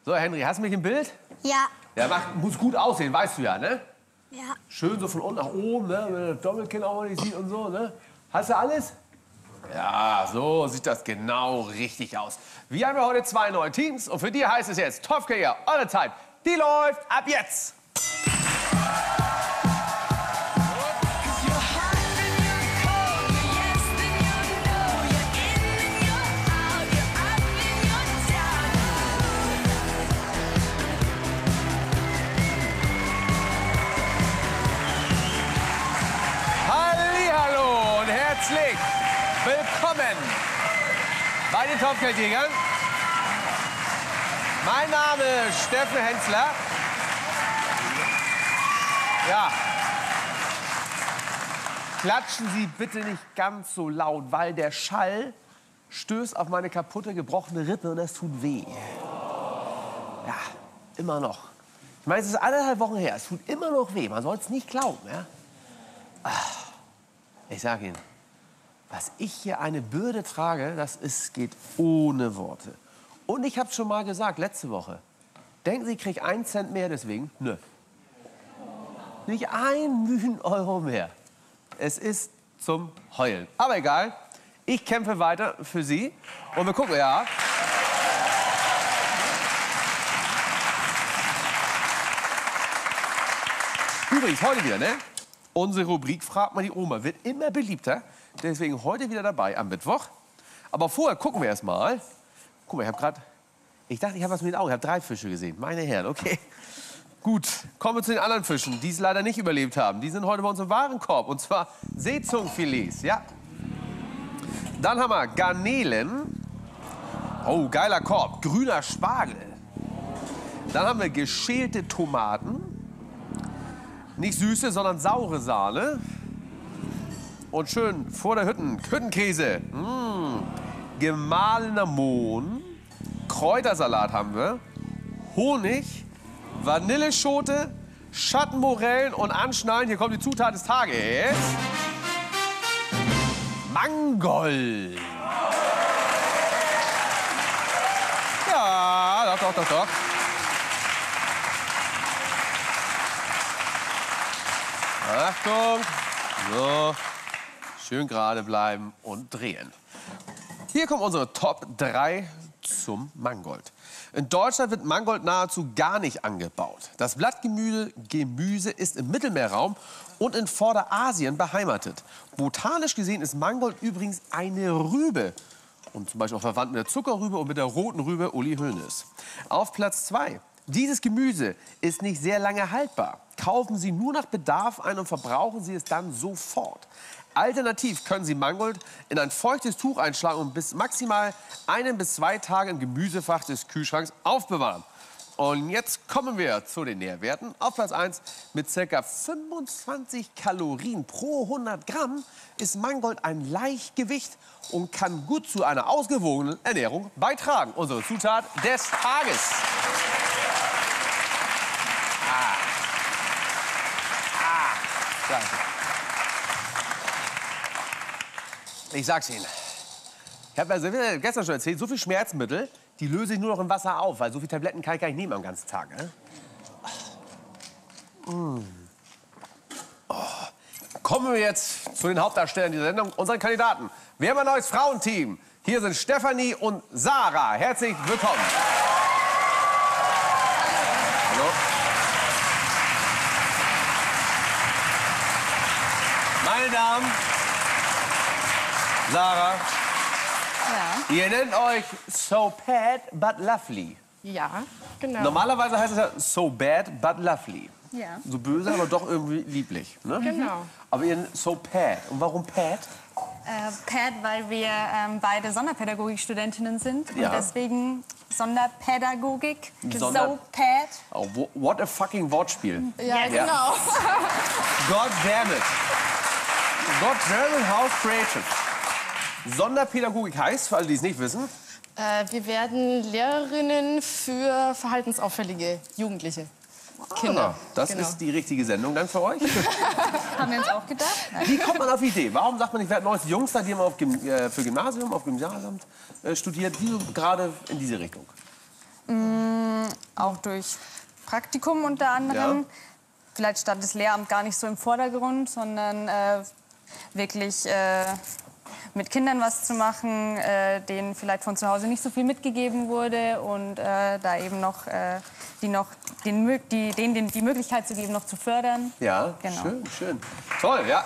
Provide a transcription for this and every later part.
So, Henry, hast du mich im Bild? Ja. Ja, muss gut aussehen, weißt du ja, ne? Ja. Schön so von unten nach oben, ne? Wenn man das Doppelkinn auch mal nicht sieht und so, ne? Hast du alles? Ja, so sieht das genau richtig aus. Wir haben ja heute 2 neue Teams und für die heißt es jetzt Topfkrieger, eure Zeit, die läuft ab jetzt. Hallihallo und herzlich willkommen bei den Topfgeldjägern. Mein Name ist Steffen Hensler. Ja. Klatschen Sie bitte nicht ganz so laut, weil der Schall stößt auf meine kaputte, gebrochene Rippe und das tut weh. Ja, immer noch. Ich meine, es ist 1,5 Wochen her. Es tut immer noch weh. Man soll es nicht glauben, ja? Ich sage Ihnen, was ich hier eine Bürde trage, geht ohne Worte. Und ich habe schon mal gesagt, letzte Woche, denken Sie, ich kriege 1 Cent mehr deswegen? Nö. Nicht 1 Mühen-Euro mehr. Es ist zum Heulen. Aber egal, ich kämpfe weiter für Sie. Und wir gucken, ja. Übrigens, heute wieder, ne? Unsere Rubrik Fragt mal die Oma wird immer beliebter. Deswegen heute wieder dabei am Mittwoch. Aber vorher gucken wir erst mal. Guck mal, ich dachte, ich habe was mit den Augen. Ich habe 3 Fische gesehen. Meine Herren, okay. Gut, kommen wir zu den anderen Fischen, die es leider nicht überlebt haben. Die sind heute bei uns im Warenkorb. Und zwar Seezungenfilets, ja. Dann haben wir Garnelen. Oh, geiler Korb. Grüner Spargel. Dann haben wir geschälte Tomaten. Nicht süße, sondern saure Sahne. Und schön vor der Hüttenkäse. Gemahlener Mohn. Kräutersalat haben wir. Honig. Vanilleschote. Schattenmorellen und Anschnallen. Hier kommt die Zutat des Tages. Mangold. Ja, doch. Achtung. So. Schön gerade bleiben und drehen. Hier kommen unsere Top 3 zum Mangold. In Deutschland wird Mangold nahezu gar nicht angebaut. Das Blattgemüse ist im Mittelmeerraum und in Vorderasien beheimatet. Botanisch gesehen ist Mangold übrigens eine Rübe. Und zum Beispiel auch verwandt mit der Zuckerrübe und mit der roten Rübe Uli Hoeneß. Auf Platz 2. Dieses Gemüse ist nicht sehr lange haltbar. Kaufen Sie nur nach Bedarf ein und verbrauchen Sie es dann sofort. Alternativ können Sie Mangold in ein feuchtes Tuch einschlagen und bis maximal 1 bis 2 Tage im Gemüsefach des Kühlschranks aufbewahren. Und jetzt kommen wir zu den Nährwerten. Auf Platz 1 mit ca. 25 Kalorien pro 100 Gramm ist Mangold ein Leichtgewicht und kann gut zu einer ausgewogenen Ernährung beitragen. Unsere Zutat des Tages. Ich sag's Ihnen. Ich habe ja gestern schon erzählt, so viel Schmerzmittel, die löse ich nur noch im Wasser auf, weil so viele Tabletten kann ich gar nicht nehmen am ganzen Tag. Ne? Oh. Kommen wir jetzt zu den Hauptdarstellern dieser Sendung, unseren Kandidaten. Wir haben ein neues Frauenteam. Hier sind Stefanie und Sarah. Herzlich willkommen. Hallo. Meine Damen, Sarah, Ja. ihr nennt euch So Bad But Lovely. Ja, genau. Normalerweise heißt es ja So Bad But Lovely. Ja. So böse, aber doch irgendwie lieblich. Ne? Genau. Aber ihr So Bad. Und warum Bad? PAD, weil wir beide Sonderpädagogikstudentinnen sind. Ja. Und deswegen Sonderpädagogik. So PAD. Oh, what a fucking Wortspiel. Ja, genau. God damn it. God damn it, how creative. Sonderpädagogik heißt, für alle, die es nicht wissen, Wir werden Lehrerinnen für verhaltensauffällige Jugendliche. Kinder. Das Genau. ist die richtige Sendung dann für euch. Haben wir uns auch gedacht. Wie kommt man auf die Idee? Warum sagt man, ich werde neues Jungs, die haben für Gymnasium, auf Gymnasium studiert, die gerade in diese Richtung? Auch durch Praktikum unter anderem. Ja. Vielleicht stand das Lehramt gar nicht so im Vordergrund, sondern wirklich mit Kindern was zu machen, denen vielleicht von zu Hause nicht so viel mitgegeben wurde und da eben noch, denen die Möglichkeit zu geben, noch zu fördern. Ja, Genau. schön, schön. Toll, ja.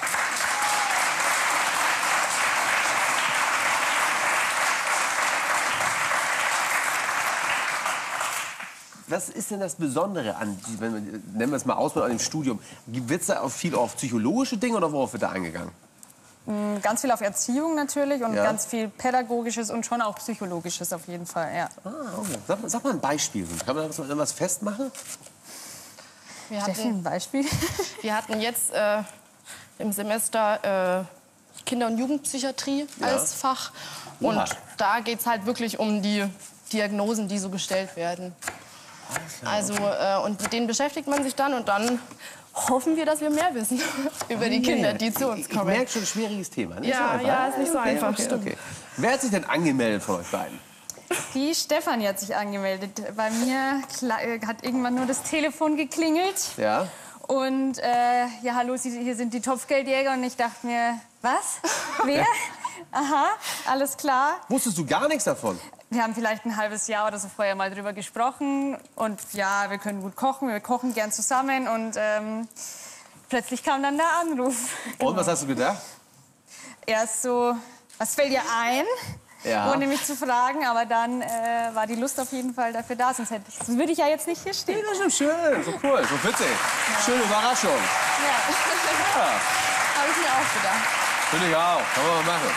Was ist denn das Besondere an, nennen wir es mal aus, an dem Studium? Wird es da auch viel auf psychologische Dinge oder worauf wird da eingegangen? Ganz viel auf Erziehung natürlich und Ja. ganz viel Pädagogisches und schon auch Psychologisches auf jeden Fall, ja. Ah, okay. Sag mal ein Beispiel. Kann man da irgendwas festmachen? Steffi, ein Beispiel? Wir hatten jetzt im Semester Kinder- und Jugendpsychiatrie als Fach. Und Oha. da geht es halt wirklich um die Diagnosen, die so gestellt werden. Also, und mit denen beschäftigt man sich dann und dann hoffen wir, dass wir mehr wissen über die Kinder, die zu uns Ich kommen. merke schon, ein schwieriges Thema. Nicht so Ja, einfach. ja, ist nicht so einfach, Okay, stimmt. okay. Wer hat sich denn angemeldet von euch beiden? Die Stefanie hat sich angemeldet. Bei mir hat irgendwann nur das Telefon geklingelt. Ja. Und ja, hallo, hier sind die Topfgeldjäger. Und ich dachte mir, was? Wer? Aha, alles klar. Wusstest du gar nichts davon? Wir haben vielleicht ein halbes Jahr oder so vorher mal drüber gesprochen. Und ja, wir können gut kochen, wir kochen gern zusammen. Und plötzlich kam dann der Anruf. Und was hast du gedacht? Erst so, was fällt dir ein? Ja. Ohne mich zu fragen, aber dann war die Lust auf jeden Fall dafür da, sonst würde ich ja jetzt nicht hier stehen. Das ist schön, so cool, so witzig. Schöne Überraschung. Ja, Ja, Habe ich mir auch gedacht. finde ich auch. Kann man mal machen.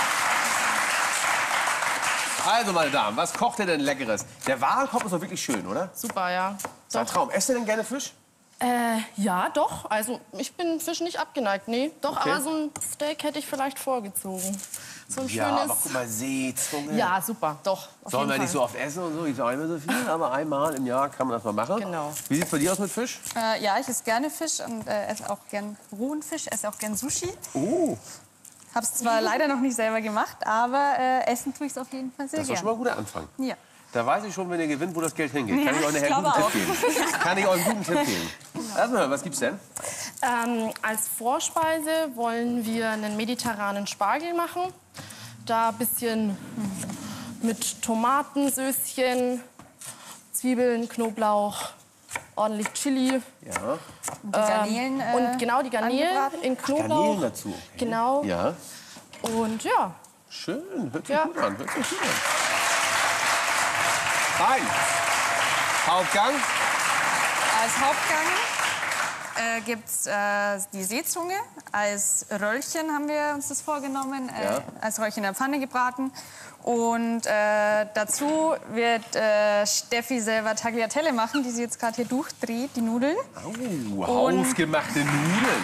Also, meine Damen, was kocht ihr denn Leckeres? Der Walkoch ist doch wirklich schön, oder? Super, ja. Ist ein Traum. Esst ihr denn gerne Fisch? Ja, doch. Also ich bin Fisch nicht abgeneigt, nee. Doch, Okay. aber so ein Steak hätte ich vielleicht vorgezogen. So ein Ja, schönes... aber guck mal, Seezunge. Ja, super, doch. Auf Sollen jeden wir Fall. nicht so oft essen und so? Ich sage immer so viel, aber einmal im Jahr kann man das mal machen. Genau. Wie sieht es bei dir aus mit Fisch? ja, ich esse gerne Fisch und esse auch gern rohen Fisch, esse auch gern Sushi. Oh, Habe es zwar leider noch nicht selber gemacht, aber essen tue ich es auf jeden Fall sehr das ist doch schon gern. mal ein guter Anfang. Ja. Da weiß ich schon, wenn ihr gewinnt, wo das Geld hingeht. Kann ich euch ich nachher einen guten glaube Tipp geben. Kann ich euch einen guten Tipp geben. Erstmal, was gibt's denn? Als Vorspeise wollen wir einen mediterranen Spargel machen. Da ein bisschen mit Tomatensößchen, Zwiebeln, Knoblauch, ordentlich Chili. Ja. Die Garnelen, Und genau die Garnelen angebraten? in Knoblauch. Garnelen dazu. Okay. Genau. Ja. Und ja, Schön, hört sich Ja. gut an. Hört sich gut an. Rein. Hauptgang. Als Hauptgang gibt es die Seezunge. Als Röllchen haben wir uns das vorgenommen. Ja. Als Röllchen in der Pfanne gebraten. Und dazu wird Steffi selber Tagliatelle machen, die sie jetzt gerade hier durchdreht, die Nudeln. Oh, hausgemachte Nudeln.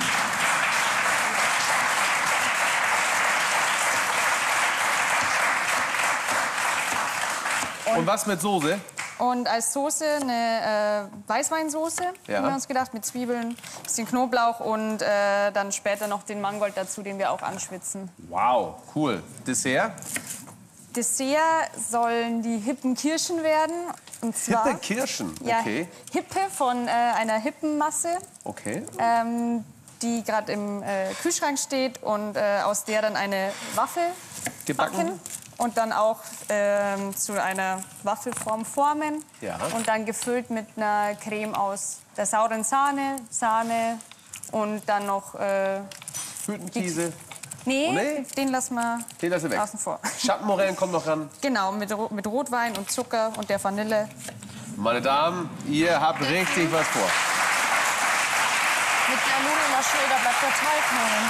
Und was mit Soße? Und als Soße eine Weißweinsoße, Ja. haben wir uns gedacht, mit Zwiebeln, bisschen Knoblauch und dann später noch den Mangold dazu, den wir auch anschwitzen. Wow, cool. Dessert? Dessert sollen die hippen Kirschen werden. Und zwar, Hippe Kirschen. ja, Okay. Hippe von einer Hippenmasse, Okay. die gerade im Kühlschrank steht und aus der dann eine Waffel Gebacken? backen. Und dann auch zu einer Waffelform formen. Ja. Und dann gefüllt mit einer Creme aus der sauren Sahne, Sahne und dann noch... Fötenkäse. nee, Oh, nee? den lassen wir Den lassen wir weg. außen vor. Schattenmorellen kommt noch ran. Genau, mit Rotwein und Zucker und der Vanille. Meine Damen, ihr habt richtig was vor. mit der Nudelmaschine, da bleibt der Teig hängen.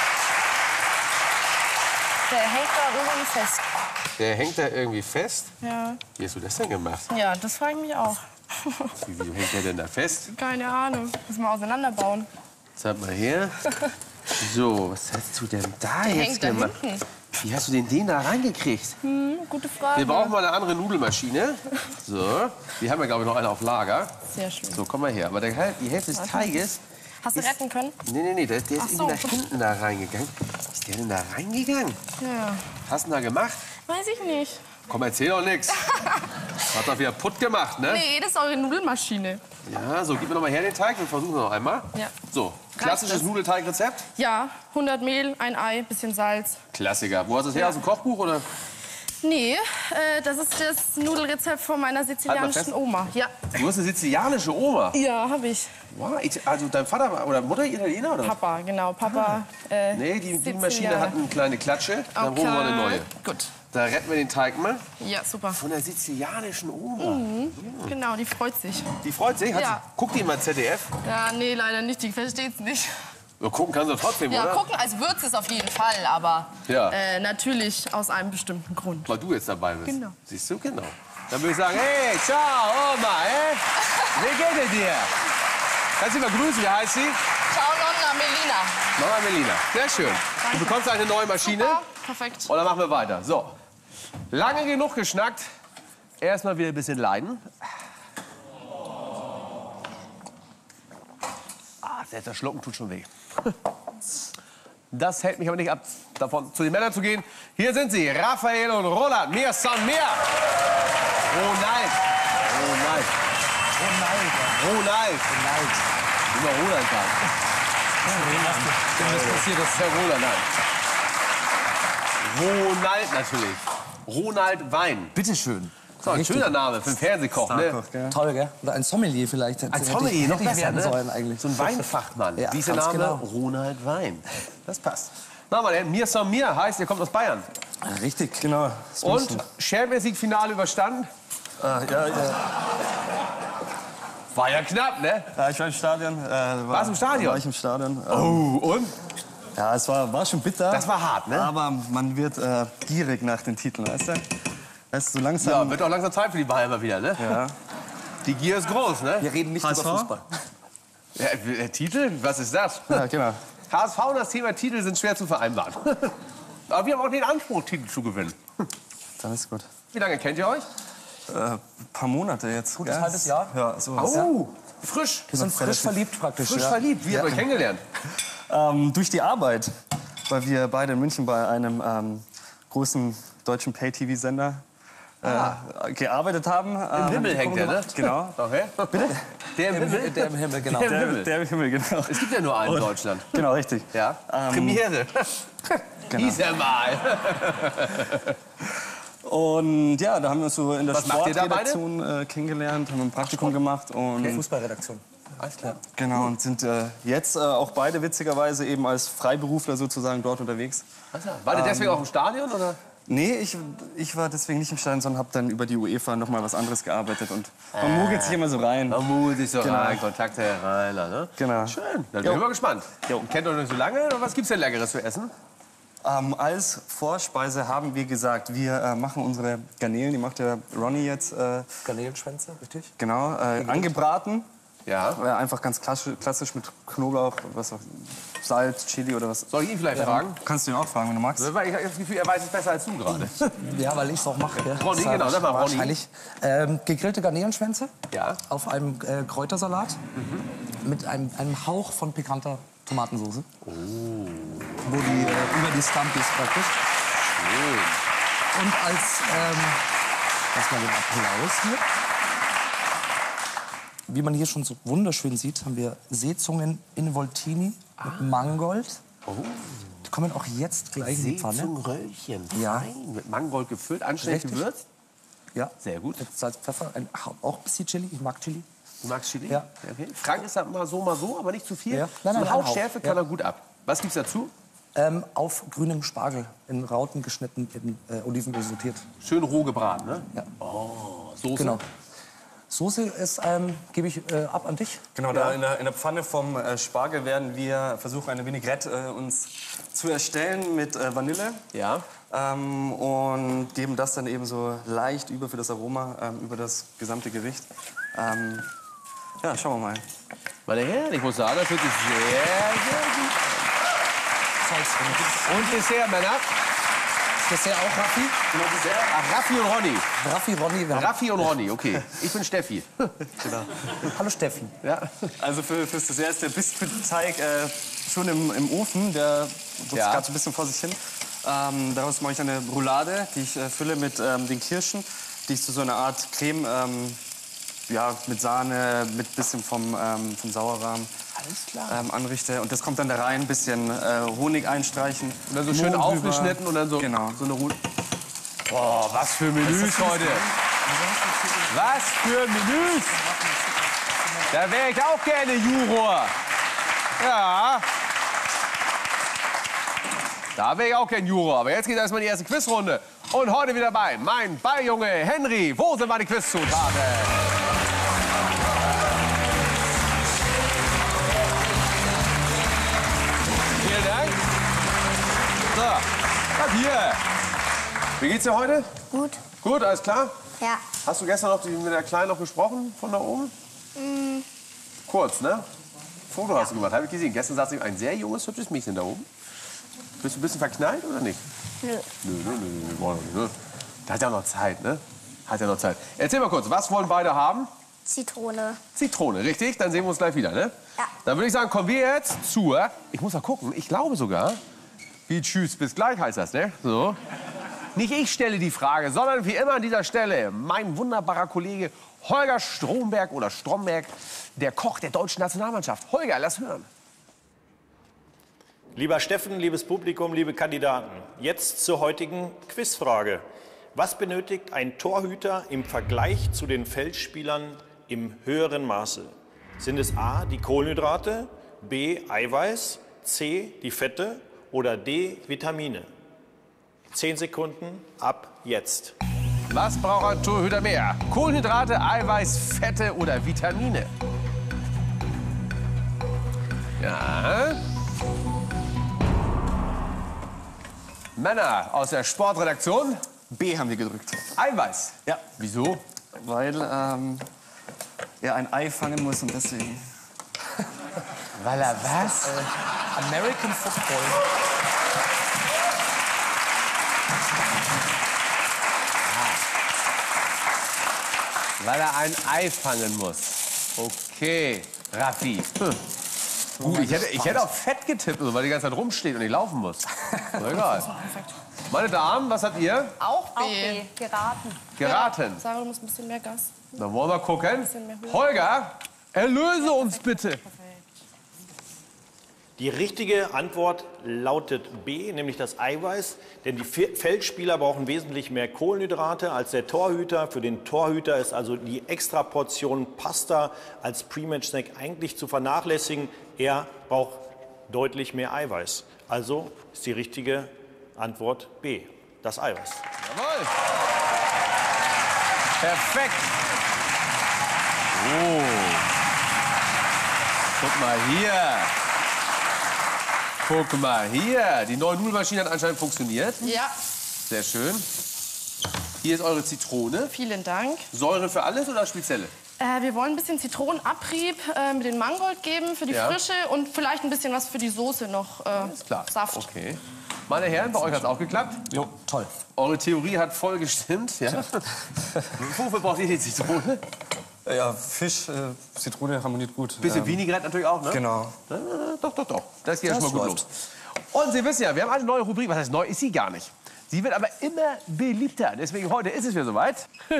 Der hängt da irgendwie fest. Der hängt da irgendwie fest. Ja. Wie hast du das denn gemacht? Ja, das frage ich mich auch. Wie hängt der denn da fest? Keine Ahnung. Müssen wir auseinanderbauen. Zeig mal her. So, was hast du denn da jetzt hängt da gemacht? hinten. Wie hast du den da reingekriegt? Gute Frage. Wir brauchen mal eine andere Nudelmaschine. So, wir haben ja, glaube ich, noch eine auf Lager. Sehr schön. So, komm mal her. Aber die Hälfte des Teiges... Hast du retten können? Nee, der ist Ach so. irgendwie nach hinten da reingegangen. Ist der denn da reingegangen? Ja. Was hast du denn da gemacht? Weiß ich nicht. Komm, erzähl doch nichts. Hat doch wieder putt gemacht, ne? Nee, das ist eure Nudelmaschine. Ja, so, gib mir noch mal her den Teig. Wir versuchen noch einmal. Ja. So, klassisches das? Nudelteigrezept. Ja, 100 Mehl, ein Ei, bisschen Salz. Klassiker. Wo hast du es her? Aus dem Kochbuch, oder? Nee, das ist das Nudelrezept von meiner sizilianischen fest. Oma. Ja, Du hast eine sizilianische Oma. ja, habe ich. Wow, also dein Vater war- oder Mutter Italiener, oder? Papa, genau. Papa. Nee, die Maschine Sizilianer. hat eine kleine Klatsche. Dann Okay. holen wir eine neue. Gut. Da retten wir den Teig mal. Ja, super. Von der sizilianischen Oma. Genau, die freut sich. Die freut sich. Hat Ja. sie, guckt die mal ZDF? Ja, nee, leider nicht. Die versteht's nicht. Ja, gucken kann sie trotzdem, Ja, oder? gucken als Würz ist auf jeden Fall, aber Ja. natürlich aus einem bestimmten Grund. Weil du jetzt dabei bist. Genau. Siehst du? Genau. Dann würde ich sagen, hey, ciao, Oma, Wie geht es dir? Kannst du mal grüßen, wie heißt sie? Ciao, Nonna Melina. Mama Melina. Sehr schön. Du bekommst eine neue Maschine. Super, perfekt. Und dann machen wir weiter. So. Lange genug geschnackt. Erstmal wieder ein bisschen leiden. Selbst das Schlucken tut schon weh. Das hält mich aber nicht ab, davon zu den Männern zu gehen. Hier sind sie, Raphael und Roland. Mir son mir. Ronald. Ronald. Ronald. Immer Roland sagen. Was passiert ist? Herr Roland, nein. Ronald natürlich. Ronald Wein. Bitteschön. So, ein schöner Name für einen Fernsehkoch, ne? Toll, gell? Oder ein Sommelier vielleicht. Ein Sommelier, noch besser, werden ne? sollen eigentlich. So ein Weinfachmann. Ja, Wie ist der ganz Name? genau. Ronald Wein. Das passt. Na mal, Mir son mir heißt, ihr kommt aus Bayern. Richtig. Genau. Und Champions League Finale überstanden? Ja, War ja knapp, ne? ich war im Stadion. Warst du im Stadion? War ich im Stadion. Oh, und? Ja, es war schon bitter. Das war hart, ne? Aber man wird gierig nach den Titeln, weißt du? Weißt du, so Ja, langsam... wird auch langsam Zeit für die Bayern mal wieder, ne? Ja. Die Gier ist groß, ne? Wir reden nicht HSV? über Fußball. Ja, Titel? Was ist das? Ja, genau. HSV und das Thema Titel sind schwer zu vereinbaren. Aber wir haben auch den Anspruch, Titel zu gewinnen. Dann ist gut. Wie lange kennt ihr euch? Paar Monate jetzt. Gutes halbes Jahr. Ja, so. Oh, frisch. Wir sind frisch verliebt praktisch. Frisch ja. verliebt. Wie habt ihr euch kennengelernt? Durch die Arbeit, weil wir beide in München bei einem großen deutschen Pay-TV-Sender gearbeitet haben. Im Himmel hängt er, ne? Genau. Okay. Bitte? Der im Himmel? Der im Himmel, genau. Der im Himmel. Der im Himmel, genau. Es gibt ja nur einen in Deutschland. Genau, richtig. Ja. Premiere. Genau. Hieß er mal. Und ja, da haben wir uns so in der Was macht ihr da beide? Sportredaktion kennengelernt, haben ein Praktikum gemacht und Fußballredaktion. Alles klar. genau und sind jetzt auch beide witzigerweise eben als Freiberufler sozusagen dort unterwegs. War der deswegen auch im Stadion, oder? Nee, ich war deswegen nicht im Stadion, sondern habe dann über die UEFA noch mal was anderes gearbeitet und man mogelt sich immer so rein. Da muss ich so Genau. rein, Kontakte herein, ne? Genau. Schön. Dann bin ich mal gespannt. Jo. Und kennt ihr euch noch so lange, oder was gibt's denn Leckeres zu essen? Als Vorspeise haben wir gesagt, wir machen unsere Garnelen, die macht der Ronny jetzt, Garnelenschwänze, richtig? genau, angebraten. Ja. Einfach ganz klassisch mit Knoblauch, was auch, Salz, Chili oder was. Soll ich ihn vielleicht fragen? Kannst du ihn auch fragen, wenn du magst. Weil ich habe das Gefühl, er weiß es besser als du gerade. Ja, weil ich es auch mache. Ja. Ronny, genau, sag mal, Ronny. Wahrscheinlich. Gegrillte Garnelenschwänze Ja. auf einem Kräutersalat mit einem Hauch von pikanter Tomatensauce. Oh. Wo die über die Stampis praktisch. Schön. Und als, lass mal den Applaus hier. Wie man hier schon so wunderschön sieht, haben wir Seezungen in Voltini mit Mangold. Die kommen auch jetzt gleich in die Pfanne. Seezungenröllchen. Ja. Fein, mit Mangold gefüllt, anständig Richtig. gewürzt. Ja, Sehr gut. mit Salz, Pfeffer, auch ein bisschen Chili. Ich mag Chili. Du magst Chili? Ja. Okay. Frank ist halt mal so, aber nicht zu viel. Ja. So Nein, ein nein, Hauch ein Hauch. Schärfe kann Ja. er gut ab. Was gibt's dazu? Auf grünem Spargel, in Rauten geschnitten, in Olivenöl sauteert. Schön roh gebraten, ne? Ja. Oh, Soße. Genau. Soße ist, gebe ich ab an dich. Genau, da in der Pfanne vom Spargel werden wir versuchen, eine Vinaigrette uns zu erstellen mit Vanille. Ja. Und geben das dann eben so leicht über für das Aroma, über das gesamte Gericht. Ja, schauen wir mal. Meine Herren, ich muss sagen, das wird sehr, sehr gut. Und Dessert, Männer. Dessert auch Raffi. Genau, Dessert. Ach, Raffi und Ronny. Raffi, Ronny. Wir haben Raffi und Ronny, okay. Ich bin Steffi. Hallo Steffi. Ja. Also fürs Dessert ist der Biskuitteig schon im Ofen. Der putzt Ja. gerade so ein bisschen vor sich hin. Daraus mache ich eine Roulade, die ich fülle mit den Kirschen. die ich zu so einer Art Creme, ja, mit Sahne, mit bisschen vom Sauerrahm anrichte. Und das kommt dann da rein, ein bisschen Honig einstreichen. Und dann so schön aufgeschnitten und dann so, genau. So eine Route. Boah, was für Menüs heute. Was für Menüs. Da wäre ich auch gerne Juror. Ja. Da wäre ich auch kein Juror. Aber jetzt geht erstmal die erste Quizrunde. Und heute wieder bei mein Balljunge Henry. Wo sind meine Quizzutaten? Vielen Dank. So, ab hier. Wie geht's dir heute? Gut. Gut, alles klar? Ja. Hast du gestern noch mit der Kleinen noch gesprochen von da oben? Kurz, ne? Foto hast du gemacht, habe ich gesehen. Gestern saß ein sehr junges, hübsches Mädchen da oben. Bist du ein bisschen verknallt oder nicht? Nö. Nö. Da hat ja noch Zeit, ne? Hat ja noch Zeit. Erzähl mal kurz, was wollen beide haben? Zitrone. Zitrone, richtig? Dann sehen wir uns gleich wieder, ne? Ja. Dann würde ich sagen, kommen wir jetzt zur... Ich muss mal gucken, ich glaube sogar... Wie tschüss, bis gleich heißt das, ne? So. Nicht ich stelle die Frage, sondern wie immer an dieser Stelle mein wunderbarer Kollege Holger Stromberg oder Stromberg, der Koch der deutschen Nationalmannschaft. Holger, lass hören. Lieber Steffen, liebes Publikum, liebe Kandidaten, jetzt zur heutigen Quizfrage. Was benötigt ein Torhüter im Vergleich zu den Feldspielern im höheren Maße? Sind es A, die Kohlenhydrate, B, Eiweiß, C, die Fette oder D, Vitamine? 10 Sekunden ab jetzt. Was braucht ein Torhüter mehr? Kohlenhydrate, Eiweiß, Fette oder Vitamine? Ja. Männer aus der Sportredaktion. B haben wir gedrückt. Eiweiß. Ja. Wieso? Weil er ein Ei fangen muss und deswegen. Weil er was? American Football. Weil er ein Ei fangen muss. Okay, Raffi. Gut, ich hätte auf Fett getippt, also weil die ganze Zeit rumsteht und nicht laufen muss. Na egal. Meine Damen, was habt ihr? Auch B. Auch B, geraten. Geraten. Sarah, du musst ein bisschen mehr Gas. Dann wollen wir gucken. bisschen mehr Höhe. Holger, erlöse uns bitte. Die richtige Antwort lautet B, nämlich das Eiweiß. Denn die Feldspieler brauchen wesentlich mehr Kohlenhydrate als der Torhüter. Für den Torhüter ist also die Extraportion Pasta als Pre-Match-Snack eigentlich zu vernachlässigen. Er braucht deutlich mehr Eiweiß. Also ist die richtige Antwort B, das Eiweiß. Jawohl. Perfekt. Oh. Guck mal hier. Guck mal hier. Die neue Nudelmaschine hat anscheinend funktioniert. Ja, Sehr schön. Hier ist eure Zitrone. vielen Dank. Säure für alles oder spezielle? Wir wollen ein bisschen Zitronenabrieb mit den Mangold geben für die Ja. Frische und vielleicht ein bisschen was für die Soße noch. Klar. Saft. Okay. Meine Herren, bei euch hat es auch geklappt. Jo, toll. Eure Theorie hat voll gestimmt. Ja. Wofür braucht ihr die Zitrone? Ja, Fisch, Zitrone harmoniert gut. Bisschen Vinaigrette natürlich auch, ne? Genau. Doch. Das geht ja schon Das mal gut läuft. los. Und Sie wissen ja, wir haben eine neue Rubrik. Was heißt neu? Ist sie gar nicht. Sie wird aber immer beliebter. Deswegen heute ist es wieder soweit.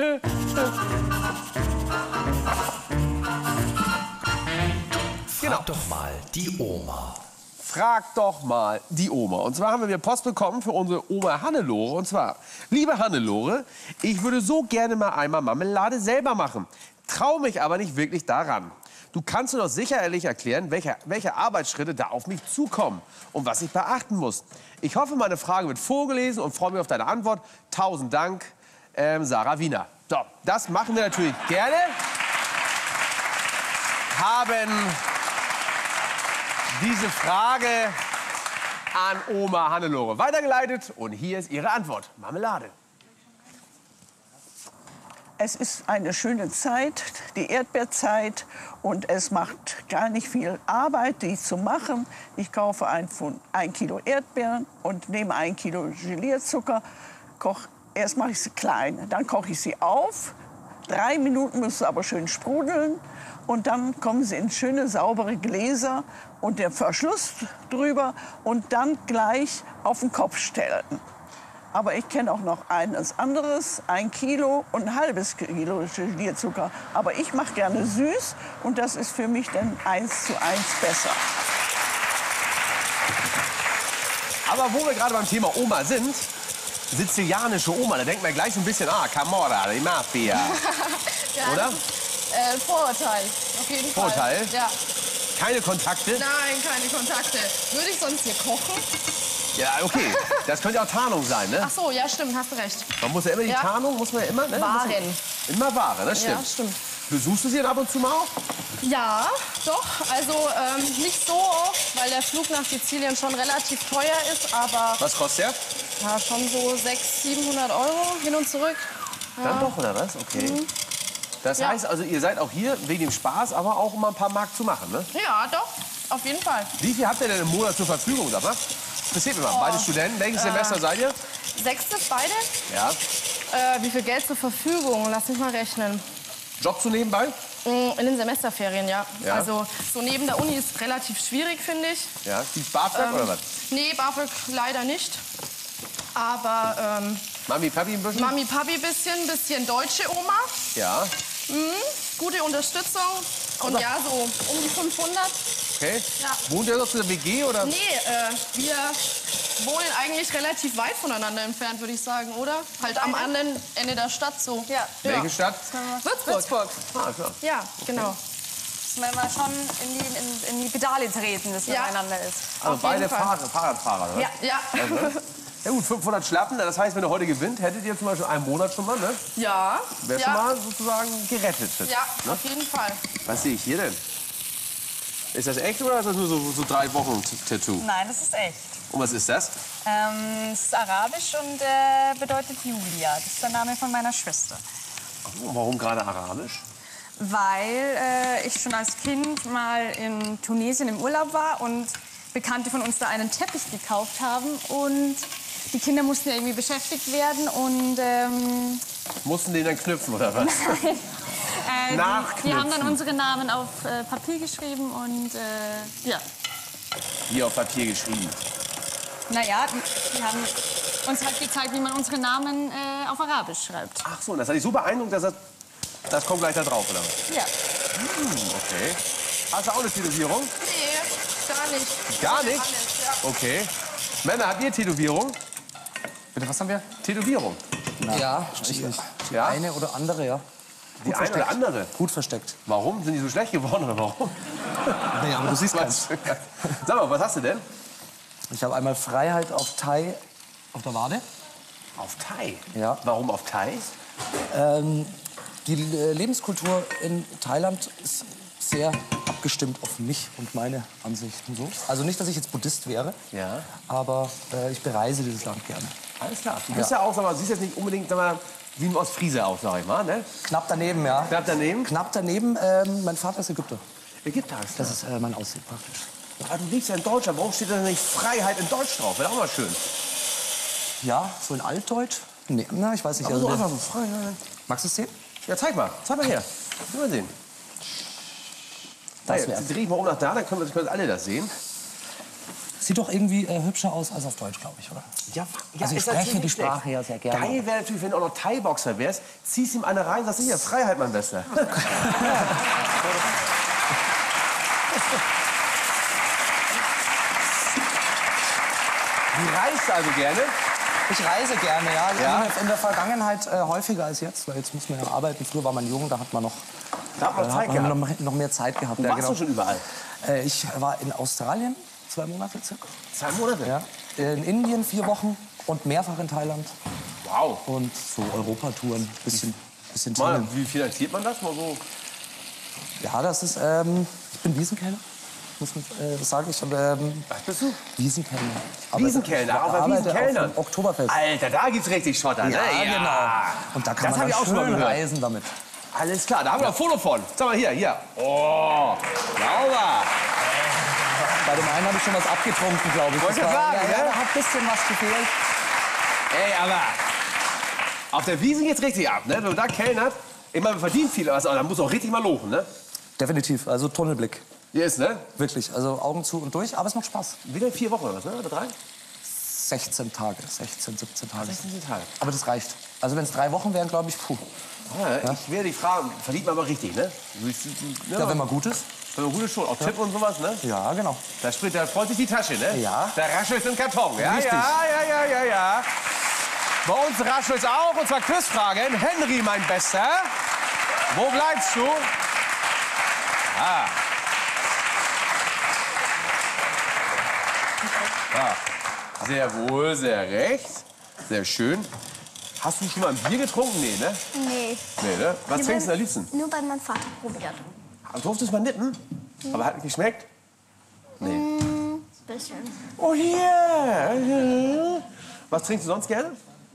Frag doch mal die Oma. Frag doch mal die Oma. Und zwar haben wir Post bekommen für unsere Oma Hannelore. Und zwar, liebe Hannelore, ich würde so gerne mal einmal Marmelade selber machen. Trau mich aber nicht wirklich daran. Du kannst mir doch sicherlich erklären, welche Arbeitsschritte da auf mich zukommen und was ich beachten muss. Ich hoffe, meine Frage wird vorgelesen und freue mich auf deine Antwort. 1000 Dank, Sarah Wiener. So, das machen wir natürlich gerne. Haben diese Frage an Oma Hannelore weitergeleitet und hier ist ihre Antwort. Marmelade. Es ist eine schöne Zeit, die Erdbeerzeit, und es macht gar nicht viel Arbeit, die zu machen. Ich kaufe ein Kilo Erdbeeren und nehme 1 Kilo Gelierzucker. Erst mache ich sie klein, dann koche ich sie auf. 3 Minuten müssen sie aber schön sprudeln. Und dann kommen sie in schöne, saubere Gläser und der Verschluss drüber und dann gleich auf den Kopf stellen. Aber ich kenne auch noch eines anderes, 1 Kilo und ein halbes Kilo Gelierzucker. Aber ich mache gerne süß und das ist für mich dann 1:1 besser. Aber wo wir gerade beim Thema Oma sind, sizilianische Oma, da denkt man gleich so ein bisschen, Camorra, die Mafia. Ja, Oder? Vorurteil, auf jeden Fall. Vorurteil? Ja. Keine Kontakte? Nein, keine Kontakte. Würde ich sonst hier kochen? Ja, okay. Das könnte auch Tarnung sein, ne? Ach so, ja, stimmt, hast du recht. Man muss ja immer die Ja. Tarnung, muss man ja immer, ne? Waren. Immer Ware, das stimmt. Ja, stimmt. Besuchst du sie denn ab und zu mal auch? Ja, doch. Also nicht so oft, weil der Flug nach Sizilien schon relativ teuer ist, aber Was kostet der? ja, schon so 600, 700 Euro hin und zurück. Dann doch, oder was? Okay. Das Ja. heißt also, ihr seid auch hier wegen dem Spaß, aber auch um ein paar Mark zu machen, ne? Ja, doch, auf jeden Fall. Wie viel habt ihr denn im Monat zur Verfügung, sag mal? Interessiert mich mal. Beide Studenten. Welches Semester seid ihr? 6. beide. Ja. Wie viel Geld zur Verfügung? Lass mich mal rechnen. Job zu nebenbei? In den Semesterferien, ja. Ja. Also so neben der Uni ist relativ schwierig, finde ich. Ja. Die BAföG oder was? Nee, BAföG leider nicht. Aber Mami, Papi ein bisschen? Mami, Papi bisschen deutsche Oma. Ja. Gute Unterstützung. Und ja, so um die 500. Okay. Ja. Wohnt ihr noch zu der WG oder? Nee, wir wohnen eigentlich relativ weit voneinander entfernt, würde ich sagen, oder? Halt am anderen Ende der Stadt so. Ja. Welche Stadt? Würzburg. Ah, klar. Ja, genau. Müssen wir mal schon in die Pedale treten, dass man Ja. beieinander ist. Also Auf beide jeden Fall. Fahrradfahrer, oder? Ja. Ja. Ja gut, 500 Schlappen. Das heißt, wenn ihr heute gewinnt, hättet ihr zum Beispiel einen Monat schon mal, ne? Ja. Wäre ja. schon mal sozusagen gerettet. Ja, Ne? auf jeden Fall. Was sehe ich hier denn? Ist das echt oder ist das nur so 3 Wochen Tattoo? Nein, das ist echt. Und was ist das? Es ist arabisch und bedeutet Julia. Das ist der Name von meiner Schwester. Oh, warum gerade arabisch? Weil ich schon als Kind mal in Tunesien im Urlaub war und Bekannte von uns da einen Teppich gekauft haben. Und die Kinder mussten ja irgendwie beschäftigt werden. Und Mussten den dann knüpfen oder was? die haben dann unsere Namen auf Papier geschrieben und ja. Hier auf Papier geschrieben. Naja, die haben uns halt gezeigt, wie man unsere Namen auf Arabisch schreibt. Ach so, und das hat dich so beeindruckt, dass das kommt gleich da drauf, oder was? Ja. Okay. Hast du auch eine Tätowierung? Nee, gar nicht. Gar nicht? Alles, ja. Okay. Männer, habt ihr Tätowierung? Bitte, was haben wir? Tätowierung. Ja, die Ja? eine oder andere, ja. Die eine oder andere. Gut versteckt. Warum? Sind die so schlecht geworden oder warum? Nee, aber du siehst Was? Sag mal, was hast du denn? Ich habe einmal Freiheit auf Thai auf der Wade. Auf Thai? Ja. Warum auf Thai? Die Lebenskultur in Thailand ist sehr abgestimmt auf mich und meine Ansichten. So. Also nicht, dass ich jetzt Buddhist wäre, Ja. aber ich bereise dieses Land gerne. Alles klar. Du bist ja auch, sag mal, siehst jetzt nicht unbedingt, sag mal, wie ein Ostfriese aus, sag ich mal, ne? Knapp daneben, ja. Knapp daneben? Knapp daneben, mein Vater ist Ägypter. Ägypter. Das ist mein Aussehen praktisch. Aber du lebst ja in Deutschland. Warum steht da nicht Freiheit in Deutsch drauf? Wäre auch mal schön. Ja, so in Altdeutsch? Nee, na, ich weiß nicht. Aber so Also, einfach so Freiheit. magst du es sehen? Ja, zeig mal her. Will mal sehen. Das Jetzt wär's. drehe ich mal um nach da, dann können alle das sehen. Sieht doch irgendwie hübscher aus als auf Deutsch, glaube ich, oder? Ja, Also ich ist spreche natürlich die nicht schlecht. Sprache ja sehr gerne. Geil wäre natürlich, wenn du auch noch Thai-Boxer wärst, ziehst ihm eine rein, sagst du hier, Freiheit, mein Bester. Du reist also gerne. Ich reise gerne, ja. Ja? In der Vergangenheit häufiger als jetzt, weil jetzt muss man ja arbeiten. Früher war man jung, da hat man noch, Da hat man Zeit hat man gehabt. noch mehr Zeit gehabt. Wo Ja, warst genau. du schon überall? Ich war in Australien 2 Monate circa. 2 Monate? Ja. In Indien 4 Wochen und mehrfach in Thailand. Wow. Und so Europatouren, bisschen Mal, chillen. wie finanziert man das? Mal so. Ja, das ist, ich bin Wiesenkellner. Muss man sagen, ich habe Was bist du? Wiesenkellner. Wiesenkellner, auch bei arbeite Wiesenkellnern. auf dem Oktoberfest. Alter, da gibt's richtig Schotter, ne? Ja, genau. Und da kann Das man hab ich dann auch schon mal schön gehört. reisen damit. Alles klar, da haben wir ein Foto von. Sag mal hier. Oh, sauber. Bei dem einen habe ich schon was abgetrunken, glaube ich. Wollte Das war- sagen, ja, ne? da hat ein bisschen was gefehlt. Ey, aber auf der Wiesn geht's richtig ab, ne? Wenn man da kellnert, ich meine, man verdient viel, aber da muss auch richtig mal lochen, ne? Definitiv, also Tunnelblick. Hier ist, ne? Wirklich, also Augen zu und durch, aber es macht Spaß. Wieder 4 Wochen oder was, ne? Oder 3? 16 Tage, 16, 17 Tage. 16 Tage. Aber das reicht. Also wenn es 3 Wochen wären, glaube ich, puh. Ja, ich werde die fragen, verdient man aber richtig, ne? Ja, wenn man gut ist. Wenn man gut ist schon, auch Tipp und sowas, ne? Ja, genau. Da freut sich die Tasche, ne? Ja. Da raschelt im Karton. Ja, Richtig. ja. Bei uns raschelt auch, und zwar Quizfragen. Henry, mein Bester. Wo bleibst du? Ah. Ja. Sehr wohl, sehr recht. Sehr schön. Hast du schon mal ein Bier getrunken? Nee, ne? Nee. Nee, ne? Was Nur trinkst du am liebsten? Nur bei meinem Vater probiert. Du durftest mal nippen? Aber hat nicht geschmeckt? Nee. Bisschen. Oh, hier. Was trinkst du sonst gerne?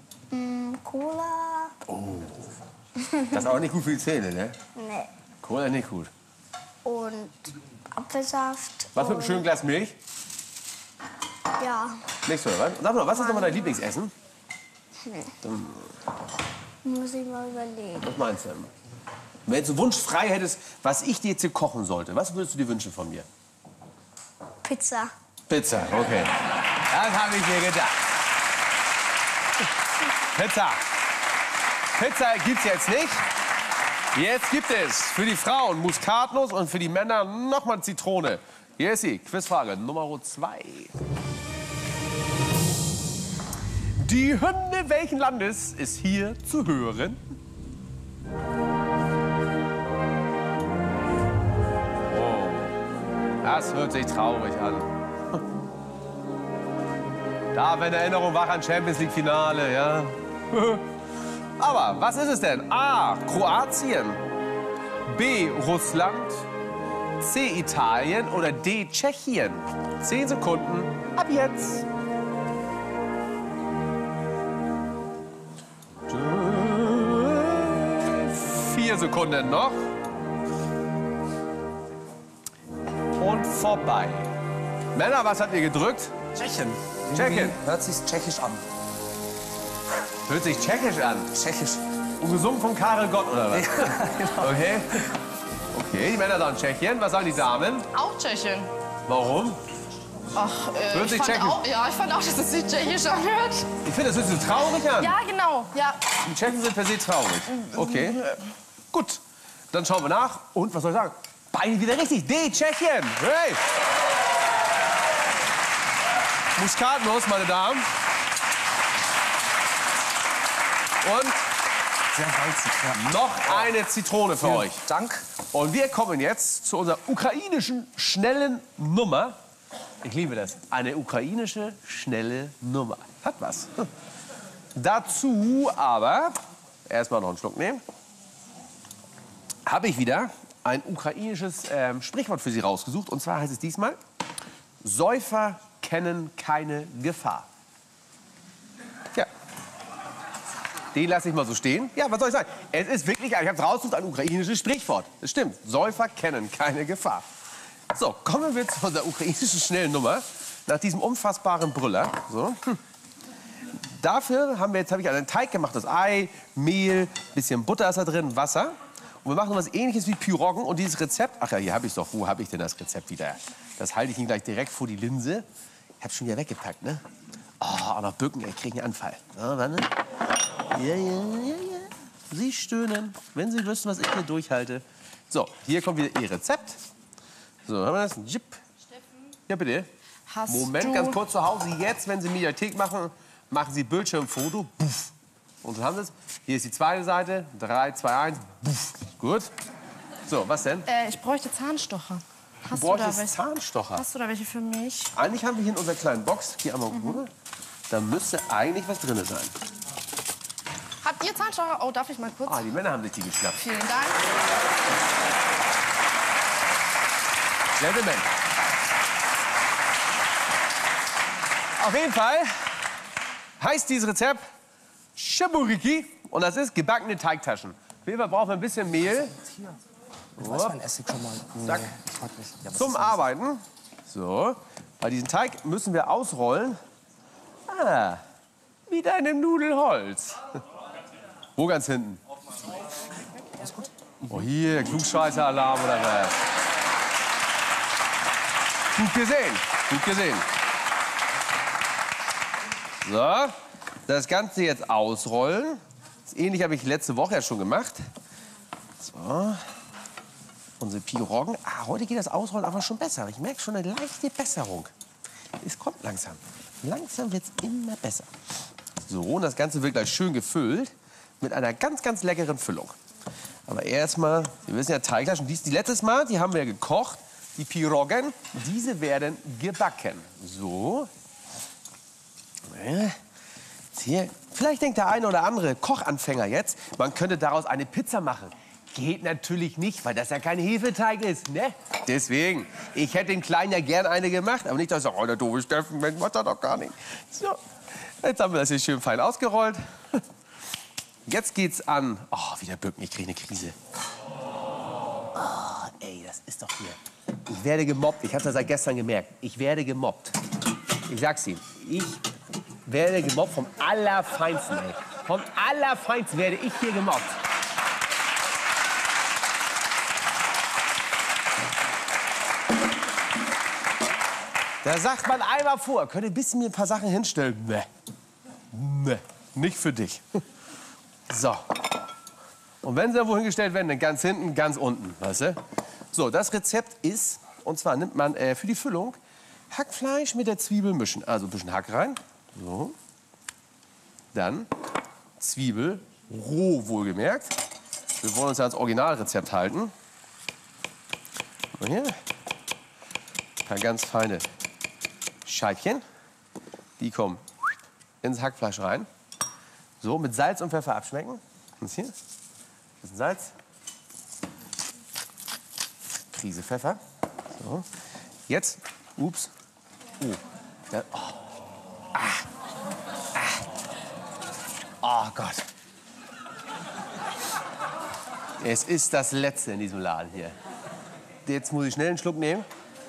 Cola. Das ist aber nicht gut für die Zähne, ne? Nee. Cola ist nicht gut. Und Apfelsaft. Was mit einem schönen Glas Milch? Ja. Nicht so, oder? Sag mal, was ist nochmal dein Lieblingsessen? Muss ich mal überlegen. Was meinst du denn? Wenn du Wunsch frei hättest, was ich dir jetzt hier kochen sollte, was würdest du dir wünschen von mir? Pizza. Pizza, okay. Das habe ich mir gedacht. Pizza. Pizza gibt's jetzt nicht. Jetzt gibt es für die Frauen Muskatnuss und für die Männer nochmal Zitrone. Hier ist sie, Quizfrage Nummer 2. Die Hymne welchen Landes ist hier zu hören? Oh, das hört sich traurig an. Da, wenn Erinnerung wach an Champions League Finale, ja. Aber was ist es denn? A. Kroatien, B. Russland, C. Italien oder D. Tschechien? 10 Sekunden ab jetzt. Vier Sekunden noch. Und vorbei. Männer, was habt ihr gedrückt? Tschechien. Tschechien. Hört sich tschechisch an. Hört sich tschechisch an. Tschechisch. Und gesungen von Karel Gott, oder was? Ja, genau. Okay. Okay, die Männer sagen Tschechien. Was sagen die Damen? Auch Tschechien. Warum? Ach, Hört sich ich tschechisch? ich fand auch, dass es sich tschechisch anhört. Ich finde, das hört sich so traurig an. Ja, genau. Ja. Die Tschechen sind per se traurig. Okay. Gut. Dann schauen wir nach. Und was soll ich sagen? Beide wieder richtig. D. Tschechien. Hey. Muskatnuss, meine Damen. Und Sehr salzig. Ja. noch eine Zitrone für euch. Dank. Und wir kommen jetzt zu unserer ukrainischen schnellen Nummer. Ich liebe das. Eine ukrainische schnelle Nummer. Hat was. Dazu aber, erstmal noch einen Schluck nehmen, habe ich wieder ein ukrainisches Sprichwort für Sie rausgesucht. Und zwar heißt es diesmal, Säufer kennen keine Gefahr. Ja. Den lasse ich mal so stehen. Ja, was soll ich sagen? Es ist wirklich, ich habe es rausgesucht, ein ukrainisches Sprichwort. Das stimmt. Säufer kennen keine Gefahr. So, kommen wir zu unserer ukrainischen schnellen Nummer. Nach diesem unfassbaren Brüller. So. Dafür habe ich einen Teig gemacht aus Ei, Mehl, bisschen Butter ist da drin, Wasser. Und wir machen was Ähnliches wie Piroggen. Und dieses Rezept, ach ja, hier habe ich es doch. Wo habe ich denn das Rezept wieder? Das halte ich Ihnen gleich direkt vor die Linse. Ich habe es schon wieder weggepackt, ne? Oh, auch noch bücken, ich kriege einen Anfall. So, warte. Ja. Sie stöhnen, wenn Sie wüssten, was ich hier durchhalte. So, hier kommt wieder Ihr Rezept. So, haben wir das? Jip. Ja, bitte. Hast Moment, du ganz kurz zu Hause. Jetzt, wenn Sie Mediathek machen, machen Sie Bildschirmfoto. Buff. Und so haben Sie es. Hier ist die zweite Seite. 3, 2, 1. Buff. Gut. So, was denn? Ich bräuchte Zahnstocher. Hast Du du da bräuchtest welche? Zahnstocher. Hast du da welche für mich? Eigentlich haben wir hier in unserer kleinen Box, hier einmal rüber, da müsste eigentlich was drin sein. Habt ihr Zahnstocher? Oh, darf ich mal kurz? Ah, die Männer haben sich die geschnappt. Vielen Dank. Gentlemen. Auf jeden Fall heißt dieses Rezept Schaburiki und das ist gebackene Teigtaschen. Auf jeden Fall brauchen wir ein bisschen Mehl. Ich weiß mein Essig schon mal. Zack. Ich mag nicht. Ja, was Zum ist das? Arbeiten. So, bei diesem Teig müssen wir ausrollen. Ah, wie deine Nudelholz. Wo ganz hinten? Oh, hier, Klugscheißer-Alarm oder was? Gut gesehen, gut gesehen. So, das Ganze jetzt ausrollen. Das ähnlich habe ich letzte Woche ja schon gemacht. So, unsere Piroggen. Heute geht das Ausrollen aber schon besser. Ich merke schon eine leichte Besserung. Es kommt langsam. Langsam wird es immer besser. So, und das Ganze wird gleich schön gefüllt mit einer ganz, ganz leckeren Füllung. Aber erstmal, Sie wissen ja, Teigtaschen, die letztes Mal, die haben wir gekocht. Die Piroggen, diese werden gebacken. So. Hier. Vielleicht denkt der eine oder andere Kochanfänger jetzt, man könnte daraus eine Pizza machen. Geht natürlich nicht, weil das ja kein Hefeteig ist, ne? Deswegen, ich hätte den Kleinen ja gern eine gemacht, aber nicht, dass er sagt, oh, der doofe Steffen, Mensch, macht er doch gar nicht. So, jetzt haben wir das hier schön fein ausgerollt. Jetzt geht's an. Oh, wieder bücken, ich kriege eine Krise. Oh, ey, das ist doch hier. Ich werde gemobbt. Ich habe das seit gestern gemerkt. Ich werde gemobbt. Ich sag's Ihnen. Ich werde gemobbt vom Allerfeinsten, ey. Vom Allerfeinsten werde ich hier gemobbt. Da sagt man einmal vor, könnt ihr ein bisschen mir ein paar Sachen hinstellen? Nee. Nee, nicht für dich. So. Und wenn sie da wo hingestellt werden, dann ganz hinten, ganz unten, weißt du? So, das Rezept ist, und zwar nimmt man für die Füllung Hackfleisch mit der Zwiebel mischen. Also ein bisschen Hack rein. So. Dann Zwiebel, roh wohlgemerkt. Wir wollen uns ja ans Originalrezept halten. Und hier ein paar ganz feine Scheibchen. Die kommen ins Hackfleisch rein. So, mit Salz und Pfeffer abschmecken. Und hier, bisschen Salz. Prise Pfeffer. So. Jetzt, ups. Oh. Ja, oh. Oh Gott. Es ist das Letzte in diesem Laden hier. Jetzt muss ich schnell einen Schluck nehmen.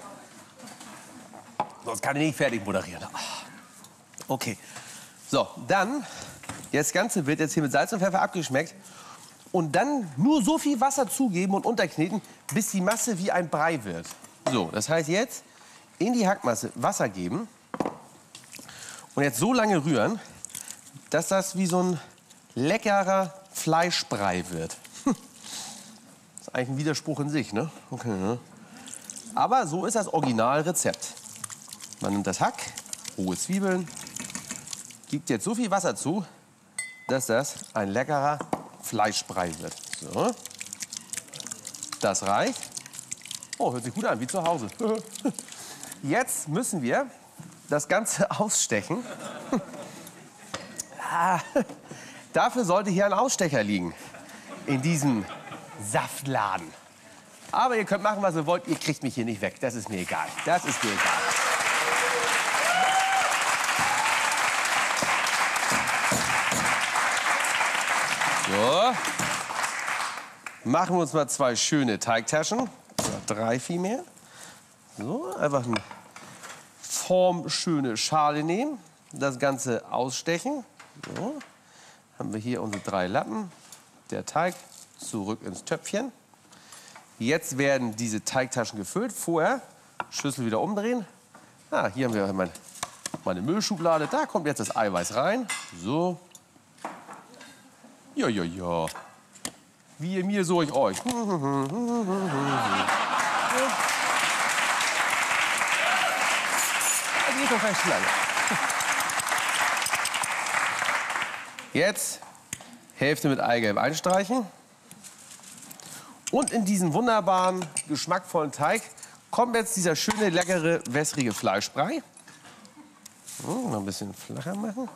Sonst kann ich nicht fertig moderieren. Okay. So, dann, das Ganze wird jetzt hier mit Salz und Pfeffer abgeschmeckt. Und dann nur so viel Wasser zugeben und unterkneten, bis die Masse wie ein Brei wird. So, das heißt jetzt in die Hackmasse Wasser geben. Und jetzt so lange rühren, dass das wie so ein leckerer Fleischbrei wird. Das ist eigentlich ein Widerspruch in sich, ne? Okay, ne? Aber so ist das Originalrezept. Man nimmt das Hack, rohe Zwiebeln, gibt jetzt so viel Wasser zu, dass das ein leckerer Fleischbrei wird. So. Das reicht. Oh, hört sich gut an, wie zu Hause. Jetzt müssen wir das Ganze ausstechen. Dafür sollte hier ein Ausstecher liegen. In diesem Saftladen. Aber ihr könnt machen, was ihr wollt. Ihr kriegt mich hier nicht weg. Das ist mir egal. Das ist mir egal. So. Machen wir uns mal 2 schöne Teigtaschen. Oder 3 vielmehr. So, einfach eine formschöne Schale nehmen. Das Ganze ausstechen. So. Haben wir hier unsere 3 Lappen. Der Teig zurück ins Töpfchen. Jetzt werden diese Teigtaschen gefüllt. Vorher Schlüssel wieder umdrehen. Hier haben wir meine Müllschublade. Da kommt jetzt das Eiweiß rein. So. Ja, ja, ja. Wie ihr mir, so ich euch. Geht doch recht lange. Jetzt Hälfte mit Eigelb einstreichen. Und in diesen wunderbaren, geschmackvollen Teig kommt jetzt dieser schöne, leckere, wässrige Fleischbrei. Noch ein bisschen flacher machen.